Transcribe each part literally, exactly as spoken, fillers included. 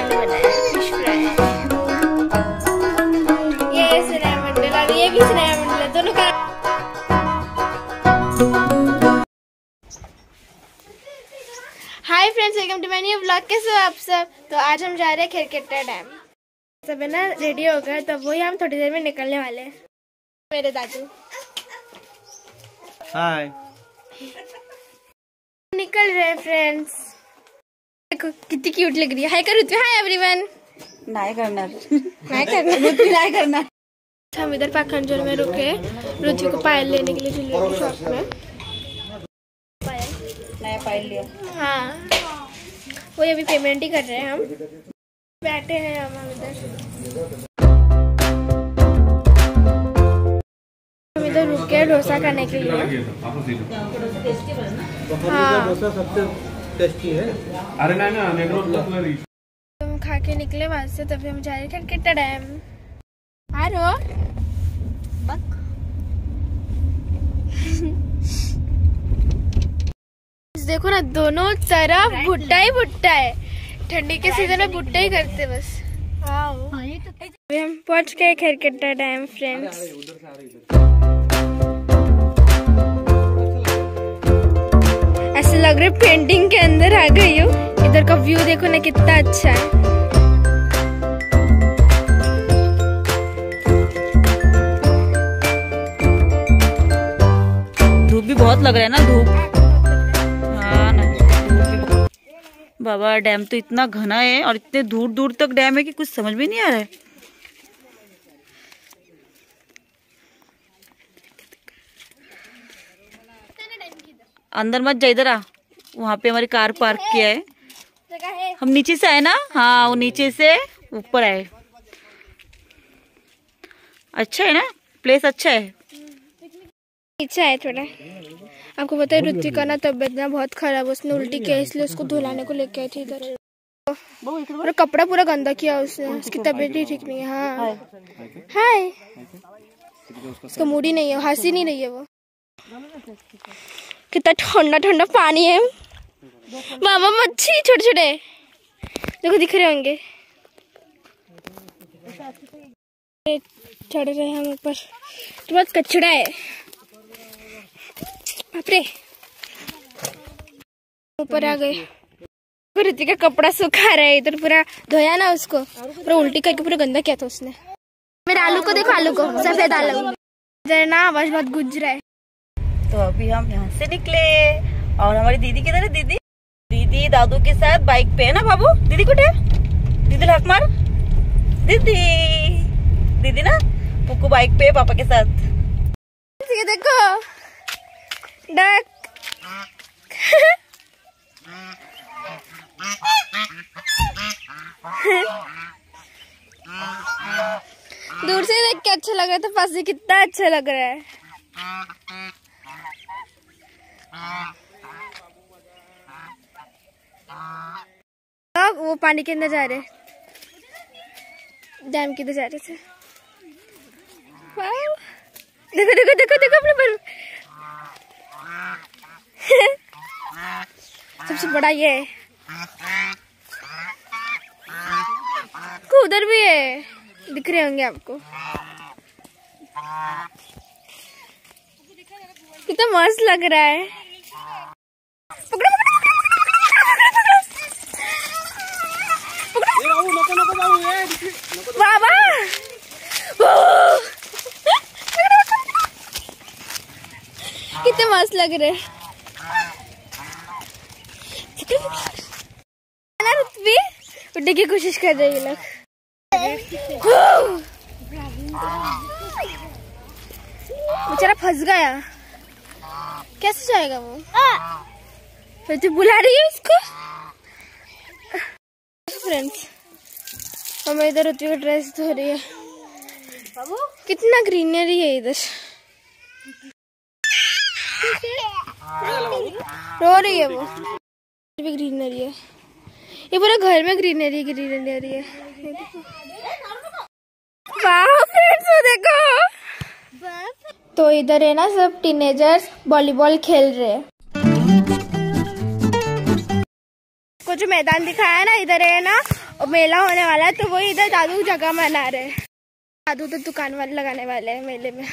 हमने बनाया fish fry. ये सिनेमा मंडल और ये भी सिनेमा मंडल है, दोनों का। Hi friends, welcome to my new vlog. कैसे हो आप सब? तो आज हम जा रहे हैं खरकट्टा डैम। सब है ना रेडी हो गए, तो वही हम थोड़ी देर में निकलने वाले हैं। मेरे दादू हाय निकल रहे हैं फ्रेंड्स। देखो कितनी क्यूट लग रही है। हाय कर ऋतु। Hi everyone. नाय करना नाय करना ऋतु नाय करना। हम इधर पाखंजल में रुके ऋतु को पायल लेने के लिए ज्वेलरी शॉप में। नया पायल लिया। हाँ, वही अभी पेमेंट ही कर रहे हैं। हम बैठे हैं हम हम इधर हम इधर रुके डोसा खाने के लिए। हाँ, डोसा सबसे टेस्टी है। अरे ना ना हम खा के निकले वहां से, तभी हम जा रहे हैं खरकट्टा डैम। आ रो देखो ना, दोनों तरफ भुट्टा ही भुट्टा है। ठंडी के सीजन में भुट्टा ही करते बस। अभी हम पहुंच गए खरकट्टा डैम फ्रेंड्स। ऐसे लग रहा है पेंटिंग के अंदर आ गई हूँ। इधर का व्यू देखो ना कितना अच्छा है। धूप भी बहुत लग रहा है ना, धूप। हाँ ना, बाबा डैम तो इतना घना है और इतने दूर दूर तक डैम है कि कुछ समझ में नहीं आ रहा है। अंदर मत जा, इधर आ। वहाँ पे हमारी कार पार्क किया है। हम नीचे से आए ना। हाँ, वो नीचे से ऊपर आए। अच्छा है ना, प्लेस अच्छा है। नीचे है थोड़ा। आपको पता है ऋतिक का ना तबीयत ना बहुत खराब, उसने उल्टी किया, इसलिए उसको धुलाने को लेके आई थी इधर। और कपड़ा पूरा गंदा किया उसने, उसकी तबीयत ही ठीक नहीं है। हाँ हाय, उसका मूड ही नहीं है, हंसी नहीं रही है वो। कितना ठंडा ठंडा पानी है। मामा मच्छी छोटे छोटे देखो दिख रहे होंगे। चढ़ रहे हम ऊपर, तो बहुत कचड़ा है। बापरे, ऊपर आ गए। ऋतिक का कपड़ा सुखा रहा है इधर, पूरा धोया ना उसको, पूरा उल्टी करके पूरा गंदा किया था उसने। मेरे आलू को देखो, आलू को, सफेद आलू। इधर ना आवाज बहुत गुंज रहा है। तो अभी हम यहाँ से निकले और हमारी दीदी किधर है? दीदी दीदी दादू के साथ बाइक पे है ना बाबू। दीदी कुछ है? दीदी हक मार। दीदी दीदी ना पुक्कू बाइक पे पापा के साथ। ये देखो डक। दूर से देख के अच्छा लग रहा था, पास से कितना अच्छा लग रहा है। अब वो पानी के अंदर जा रहे, डैम के अंदर जा रहे थे। वाव, देखो देखो देखो देखो अपने पर। सबसे बड़ा ये है, उधर भी है, दिख रहे होंगे आपको। कितना मस्त लग रहा है। पकड़ो बाबा, कितने मस्त लग रहे हैं। उठने की कोशिश कर रहे हैं ये लोग। बेचारा फंस गया, कैसे जाएगा वो? फिर तो बुला रही है उसको। फ्रेंड्स, हमें इधर ऋतु की ड्रेस धो रही है। कितना ग्रीनरी है इधर। रो रही है वो, भी ग्रीनरी है। ये पूरा घर में ग्रीनरी ग्रीनरी है। वाह फ्रेंड्स, देखो। तो इधर है ना सब टीनेजर्स वॉलीबॉल खेल रहे हैं। को जो मैदान दिखाया है ना, इधर है ना और मेला होने वाला है तो वो इधर दादू जगह मना रहे हैं। दादू तो दुकान वाले लगाने वाले हैं मेले में।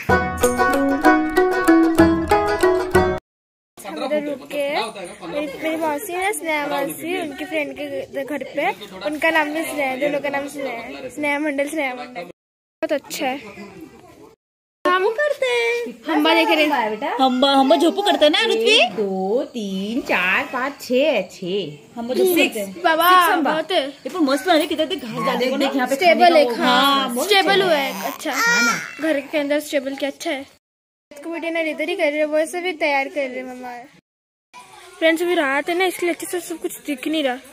हम इधर रुक के मेरी, मेरी मौसी है स्नेहा मौसी, उनकी फ्रेंड के घर पे, उनका नाम भी स्नेहा, दोनों का नाम स्नेहा है, स्नेहा मंडल स्नेहा मंडल। बहुत अच्छा है। हम करते हैं हम्बा देख रहे हैं। हम्बा हम्बा झोपू करते हैं ना रुत्वी। दो तीन चार पाँच छः छः हम्बा सिक्स बाबा बहुत है। ये पर मस्त बना है, किधर तक घास डाले को यहाँ पे स्टेबल है। हाँ स्टेबल हुआ है। अच्छा घर के अंदर स्टेबल क्या अच्छा है। इसको बेटे ना इधर ही कर रहे, वैसे भी तैयार कर रहे मम्मा। फ्रेंड्स अभी रात है ना, इसलिए अच्छे से सब कुछ दिख नहीं रहा।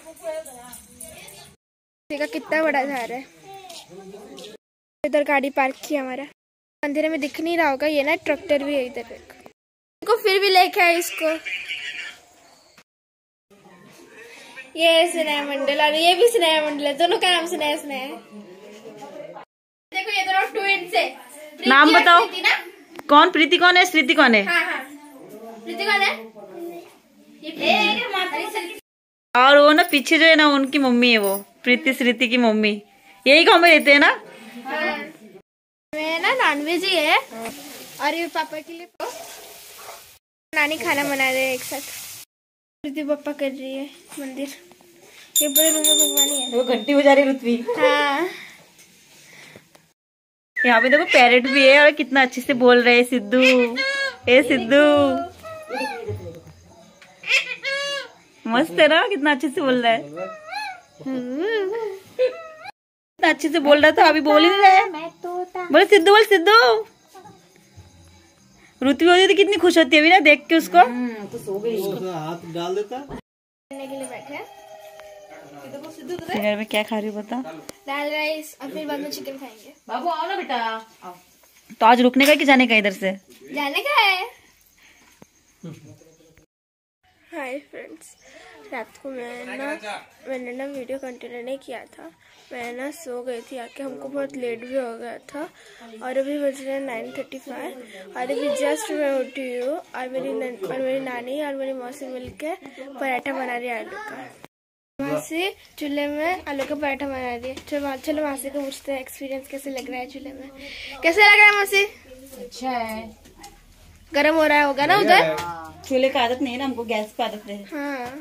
देखा कितना बड़ा घर है। इधर गाड़ी पार्क किया हमारा, अंधेरे में दिख नहीं रहा होगा। ये ना ट्रैक्टर भी है इधर। को फिर भी लेके आए इसको। ये स्नेहा मंडल और ये भी स्नेहा मंडल है, दोनों का नाम स्नेहा स्नेहा है। देखो ये दोनों ट्विन्स है। नाम बताओ कौन प्रीति कौन है श्रुति कौन है? हाँ हाँ प्रीति कौन है? ये और वो ना पीछे जो है ना उनकी मम्मी है, वो प्रीति श्रुति की मम्मी। यही गाँव में रहते है ना? हाँ। मैं ना नॉनवेज ही है और ये पापा के लिए नानी खाना बना रहे हैं एक साथ। प्रीति पापा कर रही है मंदिर। ये पूरे रूम में भगवान है। वो घंटी बजा रही रुत्वी। हाँ यहाँ पे देखो पैरेट भी है और कितना अच्छे से बोल रहे हैं सिद्धू। ए सिद्धू मस्त है ना, कितना अच्छे से बोल रहा है। कितना अच्छे से बोल रहा था, अभी बोल ही नहीं रहा है। बोले सिद्धू बोल सिद्धू। रुत्वी होती तो कितनी खुश होती है अभी ना देख के उसको। तो सो गई, हाथ डाल देता। के लिए बैठे डिनर में क्या खा रही हो बता? दाल राइस और फिर बाद में चिकन खाएंगे। बाबू आओ ना बेटा आओ। तो आज रुकने का कि जाने का इधर से? जाने का है। हाय फ्रेंड्स, रात को मैं ना मैंने ना वीडियो कंटिन्यू नहीं किया था। मैं ना सो गई थी आके, हमको बहुत लेट भी हो गया था और अभी बज रहे हैं नाइन थर्टी फाइव और अभी जस्ट मैं उठी हूँ और मेरी और मेरी नानी और मेरी मौसी मिलके पराठा बना रही है आलू का। मौसी चूल्हे में आलू का पराठा बना रही है। चलो चलो मौसी को पूछते हैं एक्सपीरियंस कैसे लग रहा है चूल्हे में। कैसे लग रहा है मौसी? अच्छा है। गर्म हो रहा होगा ना उधर? चूल्हे का आदत नहीं है ना, हमको गैस पे आदत है। हाँ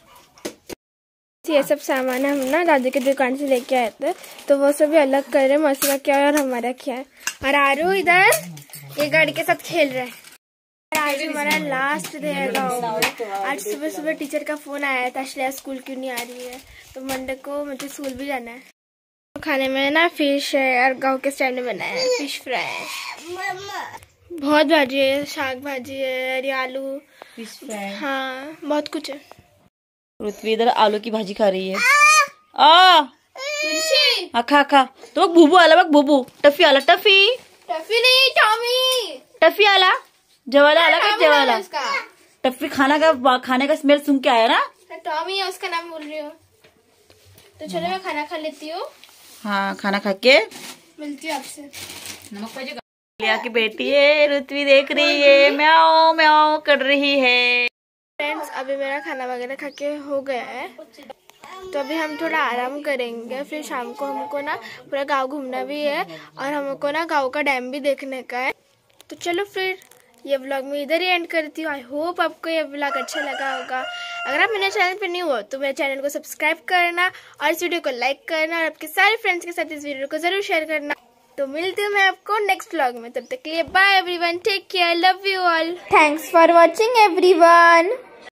ये सब सामान हम ना दादी की दुकान से लेके आए थे, तो वो सब भी अलग कर रहे। मौसी का क्या है और हमारा क्या है। और आरू इधर ये गाड़ी के साथ खेल रहे हैं। आज हमारा लास्ट डे है गाँव में। आज सुबह सुबह टीचर का फोन आया था, श्रेया स्कूल क्यों नहीं आ रही है, तो मंडे को मुझे स्कूल भी जाना है। तो खाने में ना फिश है और गाँव के स्टाइल में बनाया है फिश फ्राई। बहुत भाजी है, साग भाजी है, और आलू फिश फ्राई। हाँ बहुत कुछ है। पृथ्वी इधर आलू की भाजी खा रही है। आ हाँ खा खा। तो भूबू आला बक भूबू टफी आला टफी टफी नहीं टॉमी टफी आला जवाला आला का जवाला टफी खाना का खाने का स्मेल सुन के आया ना। टॉमी है उसका नाम बोल रही हूँ। तो चलो मैं खाना खा लेती हूँ। हाँ खाना खा के मिलती हूँ आपसे। लिया की बेटी है रुत्वी देख रही है, म्याओ म्याओ कर रही है। फ्रेंड्स अभी मेरा खाना वगैरह खा के हो गया है, तो अभी हम थोड़ा आराम करेंगे। फिर शाम को हमको ना पूरा गांव घूमना भी है और हमको ना गांव का डैम भी देखने का है। तो चलो फिर ये व्लॉग मैं इधर ही एंड करती हूँ। आई होप आपको ये व्लॉग अच्छा लगा होगा। अगर आप मेरे चैनल पर न्यू हो तो मेरे चैनल को सब्सक्राइब करना और इस वीडियो को लाइक करना और आपके सारे फ्रेंड्स के साथ इस वीडियो को जरूर शेयर करना। तो मिलती हूँ मैं आपको नेक्स्ट व्लॉग में, तब तक के लिए bye everyone, take care, love you all, thanks for watching everyone.